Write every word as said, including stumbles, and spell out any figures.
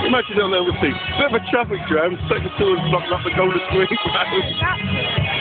Imagine on there with these. Bit of a traffic jam, second tour blocking up the Golden Green Road.